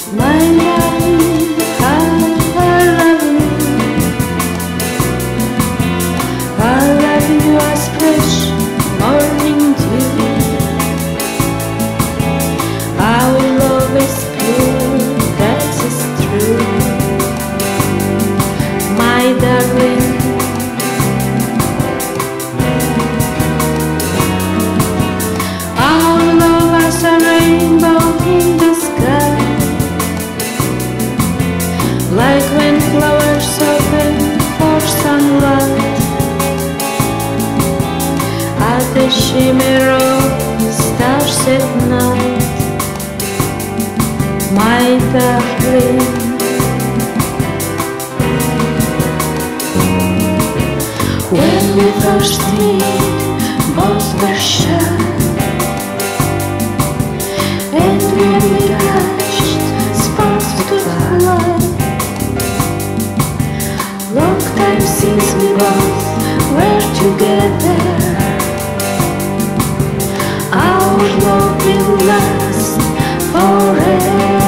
My love, I love you. I love you as fresh morning dew. Our love is pure, that is true. My darling, our love as a rainbow in the sky, like when flowers open for sunlight, at the shimmer of stars at night. My darling, when we first meet, both were shy, and when we touched, sparks to fly. Long time since we both were together. Our love will last forever.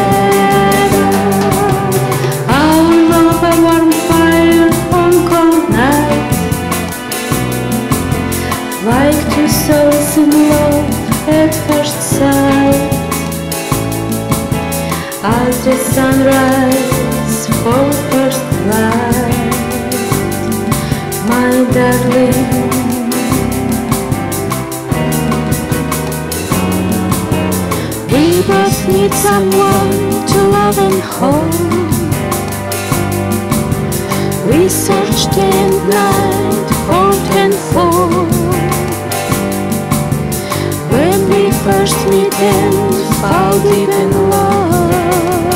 Our love a warm fire on cold night, like two souls in love at first sight. As the sunrise for first light, my darling. We both need someone to love and hold. We searched day and night for tenfold. When we first meet and fall deep in love,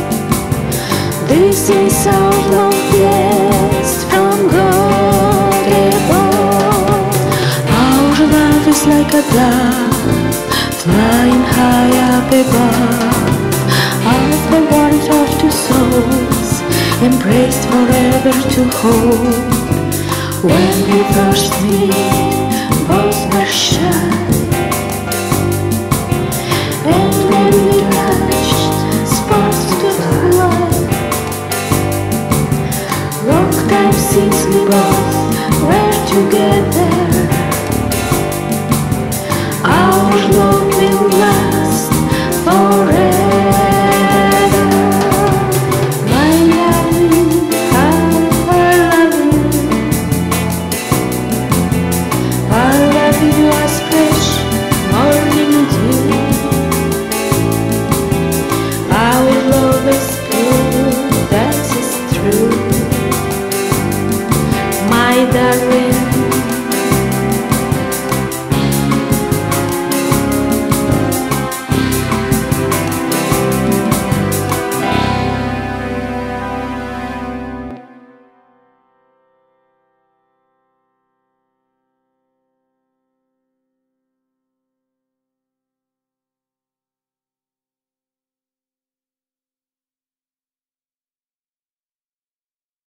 this is our love blessed from God above. Our love is like a dove flying high up above, of the warmth of two souls, embraced forever to hold. When we first meet, both were shy,